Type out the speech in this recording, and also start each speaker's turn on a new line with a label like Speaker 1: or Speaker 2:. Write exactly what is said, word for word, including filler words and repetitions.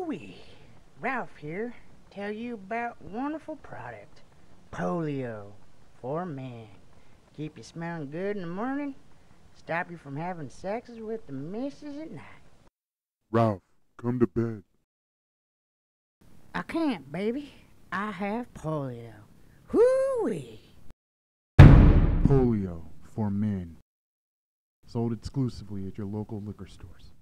Speaker 1: Woo-wee. Ralph here. Tell you about wonderful product. Polio for men. Keep you smelling good in the morning. Stop you from having sexes with the missus at night.
Speaker 2: Ralph, come to bed.
Speaker 1: I can't, baby. I have polio. Woo-wee.
Speaker 3: Polio for men. Sold exclusively at your local liquor stores.